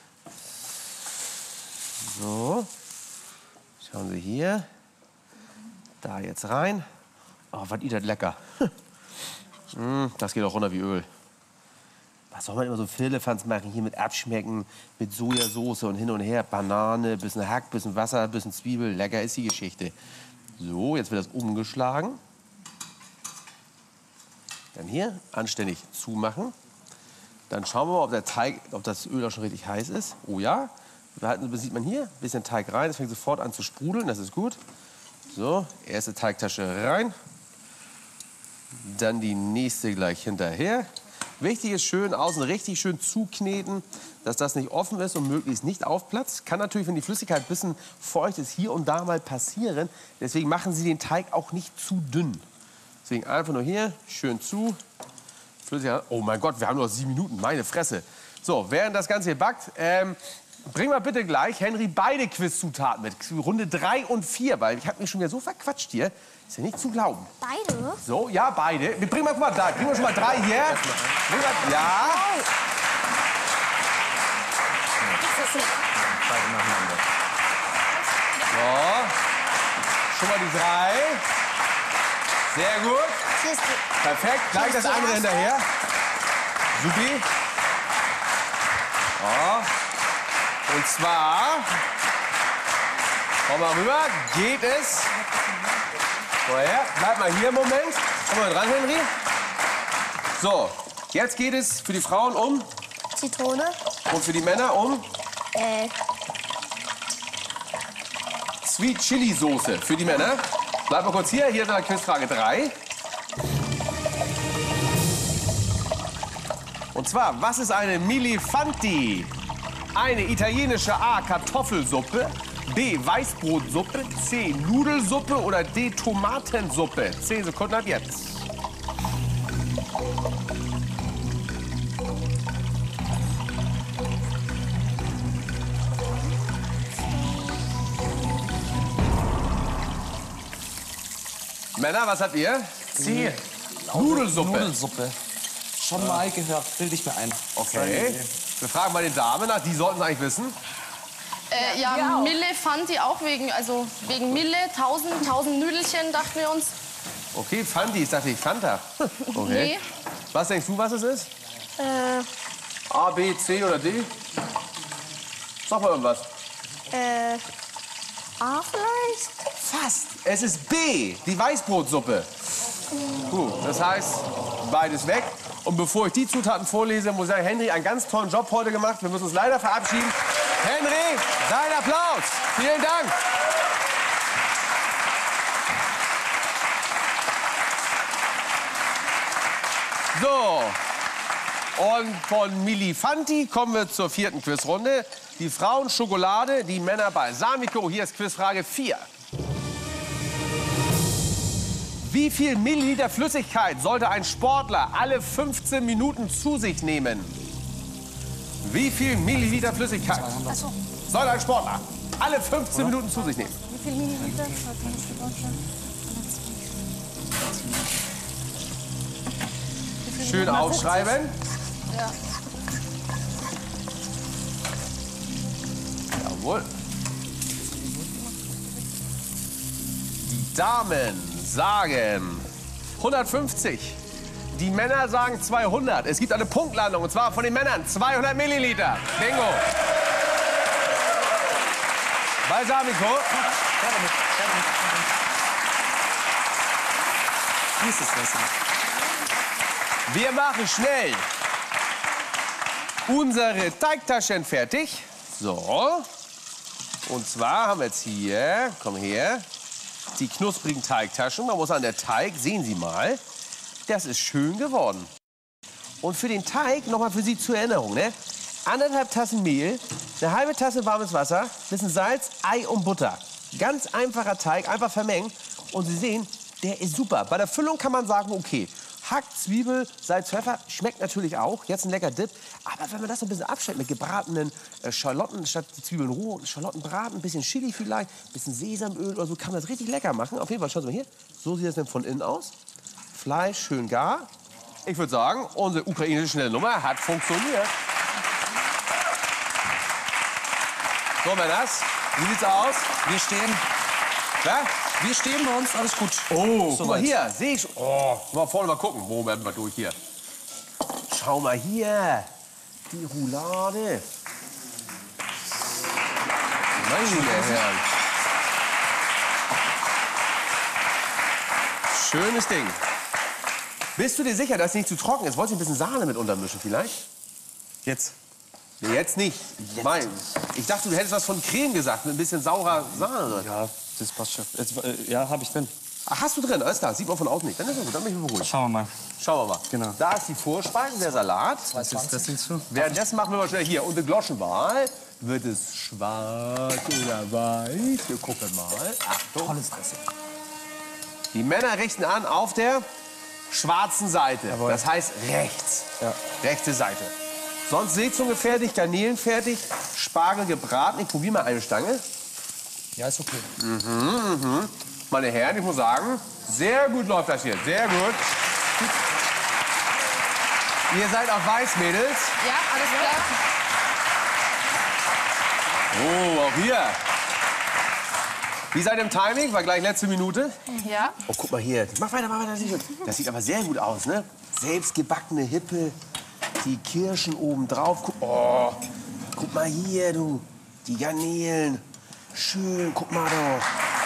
So. Schauen Sie hier. Da jetzt rein. Oh, was ist das lecker. Das geht auch runter wie Öl. Was soll man immer so Firlefanz machen? Hier mit Abschmecken, mit Sojasauce und hin und her. Banane, bisschen Hack, bisschen Wasser, bisschen Zwiebel. Lecker ist die Geschichte. So, jetzt wird das umgeschlagen. Dann hier anständig zumachen. Dann schauen wir mal, ob der Teig, ob das Öl auch schon richtig heiß ist. Oh ja. Das sieht man hier. Ein bisschen Teig rein. Es fängt sofort an zu sprudeln. Das ist gut. So, erste Teigtasche rein. Dann die nächste gleich hinterher. Wichtig ist schön außen richtig schön zukneten, dass das nicht offen ist und möglichst nicht aufplatzt. Kann natürlich, wenn die Flüssigkeit ein bisschen feucht ist, hier und da mal passieren. Deswegen machen Sie den Teig auch nicht zu dünn. Deswegen einfach nur hier schön zu. Flüssigkeit. Oh mein Gott, wir haben noch 7 Minuten, meine Fresse. So, während das Ganze hier backt, bring mal bitte gleich, Henry, beide Quizzutaten mit. Runde 3 und 4, weil ich habe mich schon wieder so verquatscht hier. Ist ja nicht zu glauben. Beide? So, ja, beide. Wir bringen mal, guck mal, da. Bringen wir schon mal 3 hier. Ja. Beide nacheinander. So. Schon mal die 3. Sehr gut. Hier ist die. Perfekt. Gleich das andere hinterher. Supi. So. Und zwar, komm mal rüber, geht es. Vorher, bleib mal hier einen Moment. Komm mal dran, Henry. So, jetzt geht es für die Frauen um. Zitrone. Und für die Männer um. Sweet Chili Soße für die Männer. Bleib mal kurz hier. Hier ist Quizfrage 3. Und zwar, was ist eine Milifanti? Eine italienische A. Kartoffelsuppe, B. Weißbrotsuppe, C. Nudelsuppe oder D. Tomatensuppe? 10 Sekunden ab jetzt. Männer, was habt ihr? C. Nudelsuppe. Nudelsuppe. Schon mal gehört, bilde ich mir ein. Okay. Wir fragen mal den Damen nach, die sollten es eigentlich wissen. Ja, Mille Fanti auch wegen Mille, 1000 Nüdelchen, dachten wir uns. Okay, Fanti, ich dachte ich Fanta. Okay. Nee. Was denkst du, was es ist? A, B, C oder D? Sag mal irgendwas. A vielleicht? Fast. Es ist B, die Weißbrotsuppe. Das heißt, beides weg. Und bevor ich die Zutaten vorlese, muss ich sagen, Henry, einen ganz tollen Job heute gemacht. Wir müssen uns leider verabschieden. Henry, dein Applaus. Vielen Dank. So, und von Milifanti kommen wir zur 4. Quizrunde. Die Frauen Schokolade, die Männer Balsamico. Hier ist Quizfrage 4. Wie viel Milliliter Flüssigkeit sollte ein Sportler alle 15 Minuten zu sich nehmen? Wie viel Milliliter Flüssigkeit sollte ein Sportler alle 15 Minuten zu sich nehmen? Wie viel Milliliter? Schön aufschreiben. Ja. Jawohl. Die Damen sagen 150. Die Männer sagen 200. Es gibt eine Punktlandung, und zwar von den Männern 200 Milliliter. Bingo. Balsamico. Wir machen schnell unsere Teigtaschen fertig. So. Und zwar haben wir jetzt hier, komm her, die knusprigen Teigtaschen. Man muss an der Teig, sehen Sie mal, das ist schön geworden. Und für den Teig, nochmal für Sie zur Erinnerung, ne? 1,5 Tassen Mehl, eine halbe Tasse warmes Wasser, bisschen Salz, Ei und Butter. Ganz einfacher Teig, einfach vermengen. Und Sie sehen, der ist super. Bei der Füllung kann man sagen, okay, Hack, Zwiebel, Salz, Pfeffer, schmeckt natürlich auch. Jetzt ein lecker Dip. Aber wenn man das so ein bisschen abstellt mit gebratenen Schalotten, statt die Zwiebeln roh, Schalotten braten, ein bisschen Chili vielleicht, ein bisschen Sesamöl oder so, kann man das richtig lecker machen. Auf jeden Fall, schauen Sie mal hier. So sieht das denn von innen aus. Fleisch schön gar. Ich würde sagen, unsere ukrainische schnelle Nummer hat funktioniert. So, Männers, wie sieht's aus? Wir stehen. Ja? Wir stehen bei uns, alles gut. Oh, guck mal hier, sehe ich. Oh, mal vorne mal gucken. Moment mal durch hier. Schau mal hier, die Roulade. Meine Herren. Schönes Ding. Bist du dir sicher, dass es nicht zu trocken ist? Wolltest du ein bisschen Sahne mit untermischen vielleicht? Jetzt. Nee, jetzt nicht. Ich dachte, du hättest was von Creme gesagt, mit ein bisschen saurer Sahne. Ja, das passt schon. Jetzt, ja, habe ich drin. Ach, hast du drin? Alles klar, sieht man von außen nicht. Dann ist es gut, dann bin ich beruhigt. Schauen wir mal. Schauen wir mal. Genau. Da ist die Vorspeise, der Salat. Was ist das hinzu? Währenddessen machen wir mal schnell hier. Und die Gloschenwahl. Wird es schwarz oder weiß? Wir gucken mal. Achtung. Tolles Dressing. Die Männer richten an auf der schwarzen Seite. Jawohl. Das heißt rechts. Ja. Rechte Seite. Sonst Seezunge fertig, Garnelen fertig, Spargel gebraten. Ich probiere mal eine Stange. Ja, ist okay. Meine Herren, ich muss sagen, sehr gut läuft das hier. Sehr gut. Ihr seid auf Weiß, Mädels. Ja, alles klar. Oh, auch hier. Wie seid ihr im Timing? War gleich letzte Minute. Ja. Oh, guck mal hier. Mach weiter, mach weiter. Das sieht aber sehr gut aus, ne? Selbstgebackene Hippe. Die Kirschen oben drauf. Guck mal hier, du. Die Garnelen. Schön, guck mal doch.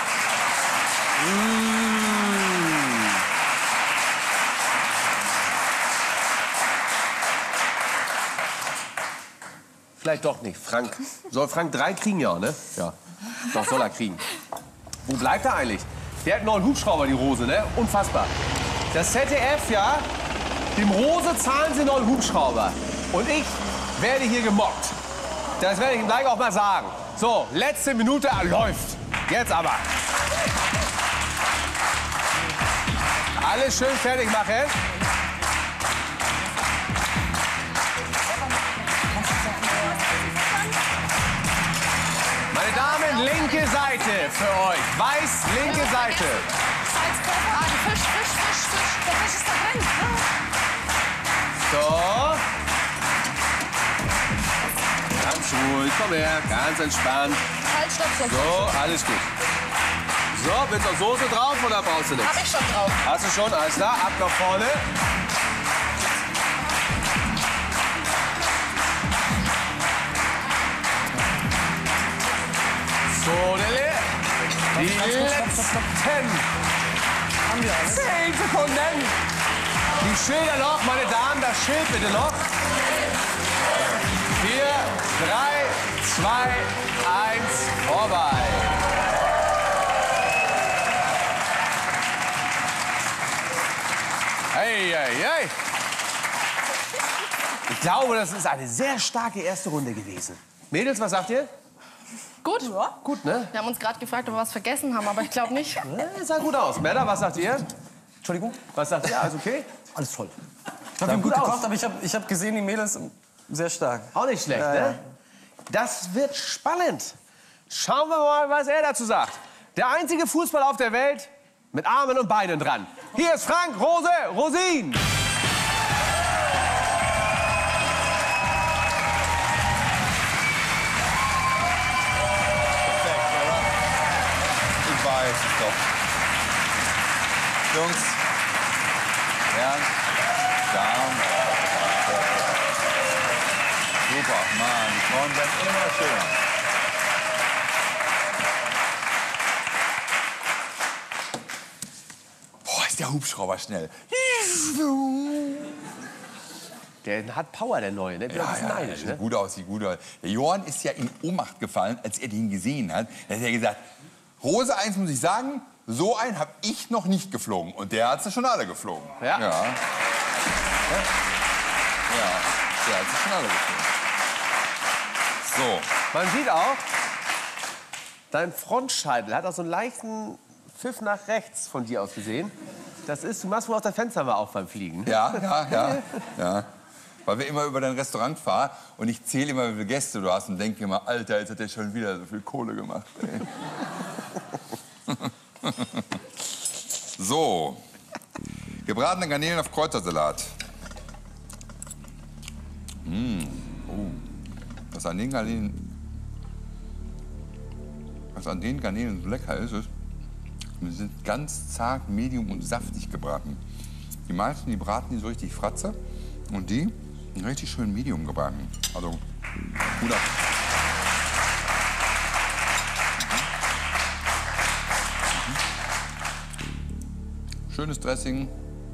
Vielleicht doch nicht. Frank. Soll Frank 3 kriegen, ja, ne? Ja. Doch, soll er kriegen. Wo bleibt er eigentlich? Der hat noch einen Hubschrauber, die Rose, ne? Unfassbar. Das ZDF, ja? Dem Rose zahlen sie noch einen Hubschrauber. Und ich werde hier gemobbt. Das werde ich ihm gleich auch mal sagen. So, letzte Minute läuft. Jetzt aber. Alles schön fertig machen. Meine Damen, linke Seite für euch. Weiß, linke Seite. Fisch. Der Fisch ist da drin. So. Ganz ruhig, komm her, ganz entspannt. Halt, stopp. So, alles gut. So, willst du noch Soße drauf oder brauchst du nichts? Hab ich schon drauf. Hast du schon? Alles klar, ab nach vorne. So, die letzten 10 Sekunden. Die Schilder noch, meine Damen, das Schild bitte noch. 4, 3, 2, 1, vorbei. Hey. Ich glaube, das ist eine sehr starke erste Runde gewesen. Mädels, was sagt ihr? Gut. Ja. Gut, ne? Wir haben uns gerade gefragt, ob wir was vergessen haben, aber ich glaube nicht. Sah gut aus. Merda, was sagt ihr? Entschuldigung? Was sagt ihr? Alles okay? Alles toll. Ich habe gut aus. gekocht, aber ich hab gesehen, die Mädels sind sehr stark. Auch nicht schlecht, Ja, ne? ja. Das wird spannend. Schauen wir mal, was er dazu sagt. Der einzige Fußballer auf der Welt mit Armen und Beinen dran. Hier ist Frank Rosin. Ich weiß es doch. Jungs, Herren, Damen. Super, Mann, die Frauen werden immer schöner. Boah, ist der Hubschrauber schnell. Der hat Power, der Neue. Ne? Ja, Neidisch, sieht ne? gut aus, sieht gut aus. Der Johann ist ja in Ohnmacht gefallen, als er den gesehen hat. Da hat er gesagt, Rose 1 muss ich sagen, so einen habe ich noch nicht geflogen. Und der hat sie schon alle geflogen. Ja. Ja, der hat sie schon alle geflogen. So. Man sieht auch, dein Frontscheitel hat auch so einen leichten Pfiff nach rechts von dir aus gesehen. Das ist, du machst wohl aus der Fenster mal auf beim Fliegen. Ja. Weil wir immer über dein Restaurant fahren und ich zähle immer, wie viele Gäste du hast und denke immer, Alter, jetzt hat der schon wieder so viel Kohle gemacht. Ey. So, gebratene Garnelen auf Kräutersalat. Was an den Garnelen so lecker ist, die sind ganz zart, medium und saftig gebraten. Die meisten, die braten die so richtig fratze und die sind richtig schön medium gebraten. Also, gut ab. Schönes Dressing.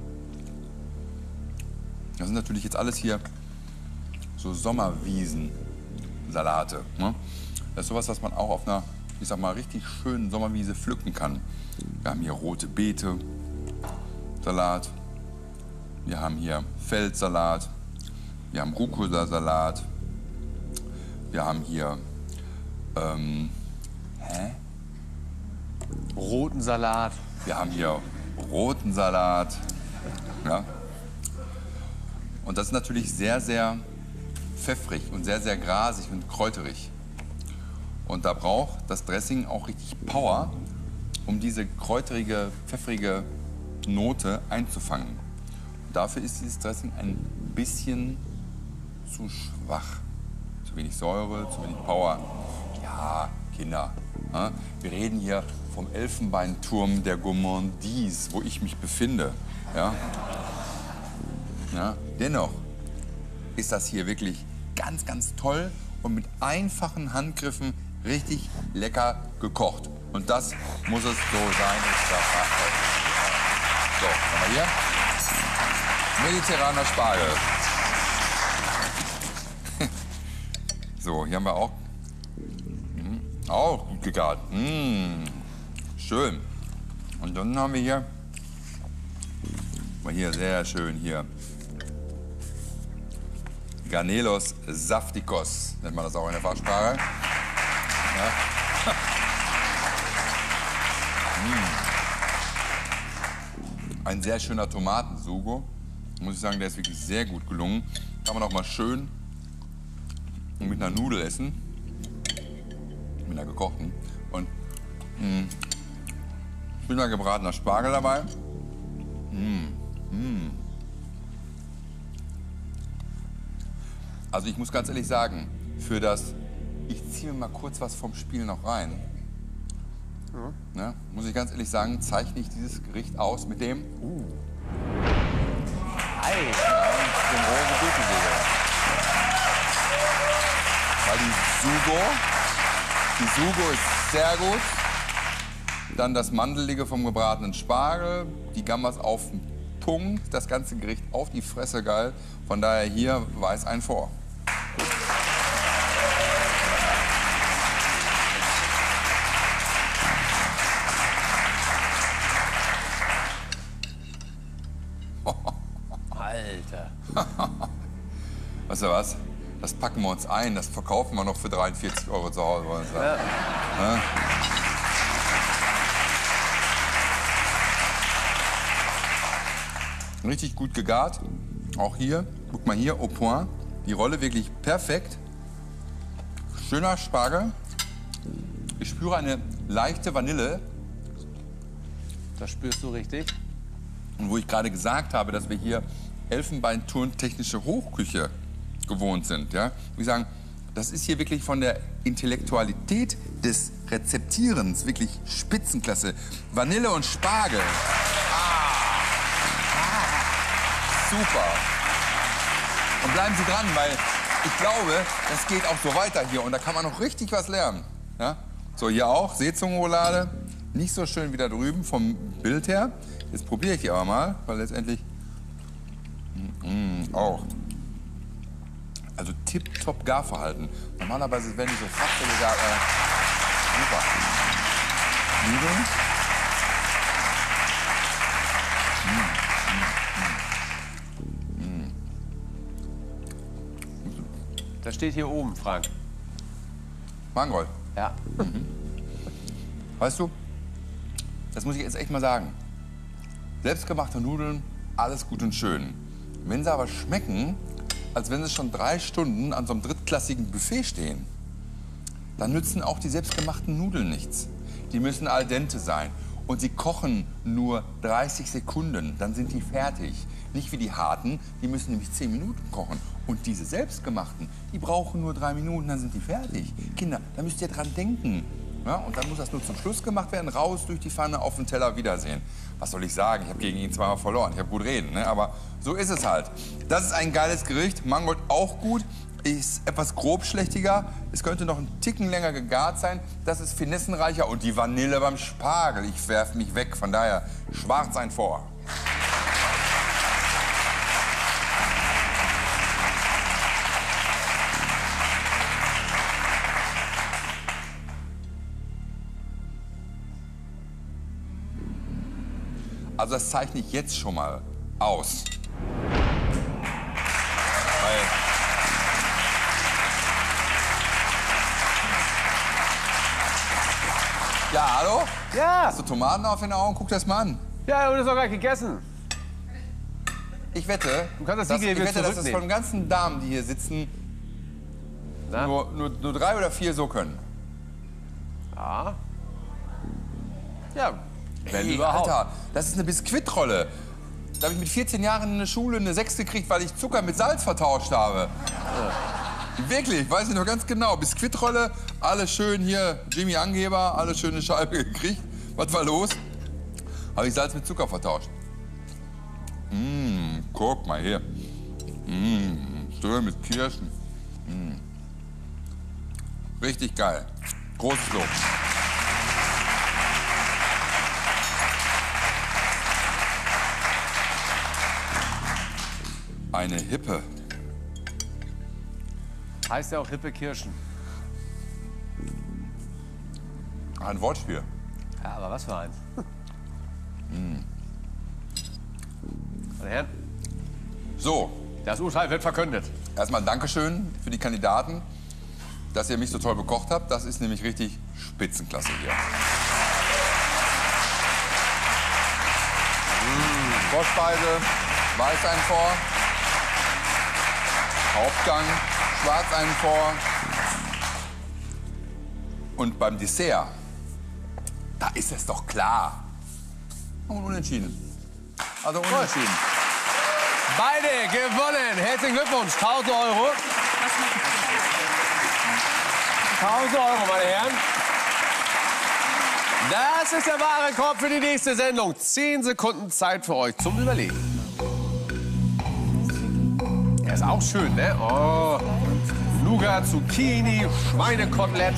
Das sind natürlich jetzt alles hier so Sommerwiesen-Salate. Ne? Das ist sowas, was man auch auf einer ich sag mal, richtig schönen Sommerwiese pflücken kann. Wir haben hier rote Beete, Salat. Wir haben hier Feldsalat. Wir haben Rucola-Salat. Wir haben hier, Roten Salat. Wir haben hier roten Salat. Ja. Und das ist natürlich sehr, sehr pfeffrig und sehr, sehr grasig und kräuterig. Und da braucht das Dressing auch richtig Power, um diese kräuterige, pfeffrige Note einzufangen. Und dafür ist dieses Dressing ein bisschen zu schwach. Zu wenig Säure, zu wenig Power. Ja, Kinder. Ja? Wir reden hier vom Elfenbeinturm der Gourmandise, wo ich mich befinde. Ja? Ja? Dennoch ist das hier wirklich ganz, ganz toll und mit einfachen Handgriffen richtig lecker gekocht. Und das muss es so sein. So, haben wir hier mediterraner Spargel. So, hier haben wir auch gut gegart. Schön. Und dann haben wir hier, sehr schön hier, Garnelos saftikos, nennt man das auch in der Fachsprache. Ja. Ein sehr schöner Tomatensugo. Muss ich sagen, der ist wirklich sehr gut gelungen. Kann man auch mal schön mit einer Nudel essen. Mit einer gekochten. Und schöner gebratener Spargel dabei. Also ich muss ganz ehrlich sagen, für das, ich ziehe mir mal kurz was vom Spiel noch rein. Ne, muss ich ganz ehrlich sagen, zeichne ich dieses Gericht aus mit dem dem roten Gurkensäge. Weil die Sugo ist sehr gut. Dann das Mandelige vom gebratenen Spargel, die Gambas auf den Punkt, das ganze Gericht auf die Fresse geil. Von daher hier weiß ein vor. Alter. Weißt du was? Das packen wir uns ein, das verkaufen wir noch für 43 € zu Hause. Ja. Ja? Richtig gut gegart. Auch hier, guck mal hier, au point. Die Rolle wirklich perfekt. Schöner Spargel. Ich spüre eine leichte Vanille. Das spürst du richtig. Und wo ich gerade gesagt habe, dass wir hier Elfenbeinturm-technische Hochküche gewohnt sind, ja, muss ich sagen, das ist hier wirklich von der Intellektualität des Rezeptierens wirklich Spitzenklasse. Vanille und Spargel. Super. Und bleiben Sie dran, weil ich glaube, das geht auch so weiter hier und da kann man noch richtig was lernen. Ja? So, hier auch Seezungenroulade. Nicht so schön wie da drüben vom Bild her. Jetzt probiere ich die aber mal, weil letztendlich auch. Also tipptopp Garverhalten. Normalerweise werden die so fast gar super. Nudeln. Das steht hier oben, Frank. Mangold. Ja. Weißt du, das muss ich jetzt echt mal sagen. Selbstgemachte Nudeln, alles gut und schön. Wenn sie aber schmecken, als wenn sie schon 3 Stunden an so einem drittklassigen Buffet stehen, dann nützen auch die selbstgemachten Nudeln nichts. Die müssen al dente sein. Und sie kochen nur 30 Sekunden, dann sind die fertig. Nicht wie die harten, die müssen nämlich 10 Minuten kochen. Und diese selbstgemachten, die brauchen nur 3 Minuten, dann sind die fertig. Kinder, da müsst ihr dran denken. Ja, und dann muss das nur zum Schluss gemacht werden, raus durch die Pfanne, auf den Teller, Wiedersehen. Was soll ich sagen? Ich habe gegen ihn zweimal verloren. Ich habe gut reden, ne? Aber so ist es halt. Das ist ein geiles Gericht. Mangold auch gut. Ist etwas grobschlächtiger. Es könnte noch einen Ticken länger gegart sein. Das ist finessenreicher. Und die Vanille beim Spargel. Ich werfe mich weg. Von daher schwarz ein vor. Also das zeichne ich jetzt schon mal aus. Weil ja, hallo? Ja. Hast du Tomaten auf den Augen? Guck das mal an. Ja, und ist doch gar nicht gegessen. Ich wette, Du kannst das Siegel wieder dass es zurücknehmen. von ganzen Damen, die hier sitzen, nur 3 oder 4 so können. Ja. Ja, wenn Ey, überhaupt. Alter, das ist eine Biskuitrolle. Da habe ich mit 14 Jahren in der Schule eine 6 gekriegt, weil ich Zucker mit Salz vertauscht habe. Wirklich, weiß ich noch ganz genau. Biskuitrolle, alles schön hier, Jimmy Angeber, alles schöne Scheibe gekriegt. Was war los? Habe ich Salz mit Zucker vertauscht. Guck mal hier. Schön mit Kirschen. Richtig geil. Großes Lob. Eine Hippe. Heißt ja auch Hippe Kirschen. Ein Wortspiel. Ja, aber was für eins. Meine Herren, So, das Urteil wird verkündet. erstmal Dankeschön für die Kandidaten, dass ihr mich so toll bekocht habt. Das ist nämlich richtig Spitzenklasse hier. Vorspeise, Weißwein vor. Hauptgang, Schwarzein vor. Und beim Dessert, da ist es doch klar. Und unentschieden. Also unentschieden. Beide gewonnen. Herzlichen Glückwunsch. 1000 Euro. 1000 Euro, meine Herren. Das ist der Warenkorb für die nächste Sendung. 10 Sekunden Zeit für euch zum Überlegen. Der ist auch schön, ne? Oh, Nougat, Zucchini, Schweinekotelett.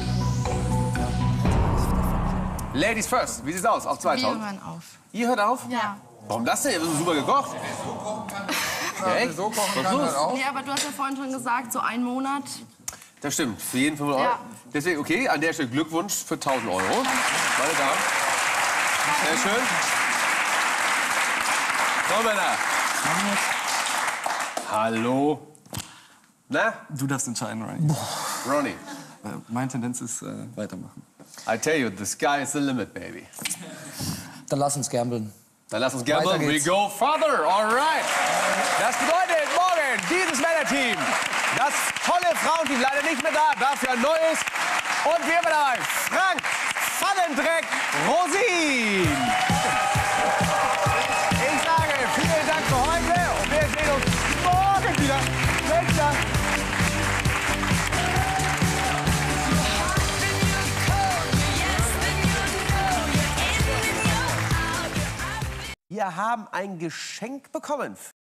Ladies first. Wie sieht's aus? Auf 2000? Wir hören auf. Ihr hört auf? Ja. Warum das denn? Ihr habt so super gekocht. Wer so kochen kann, hört auf. Nee, aber du hast ja vorhin schon gesagt, so 1 Monat. Das stimmt, für jeden 500 Euro. Ja. Deswegen, okay, an der Stelle Glückwunsch für 1000 Euro. Meine Damen. Sehr schön. So, Männer. Hallo. Na, Du darfst entscheiden, Ronny. Ronny, Meine Tendenz ist weitermachen. I tell you, the sky is the limit, baby. Dann lass uns gamblen. Dann lass uns Weiter gamblen. We geht's. go further. All right. Das bedeutet morgen dieses Männerteam. Das tolle Frauenteam leider nicht mehr da. Dafür ein neues. Und wir haben dabei Frank Pfannendreck Rosin. Ich sage vielen Dank für heute. Und wir sehen uns morgen wieder. Bis dann. Wir haben ein Geschenk bekommen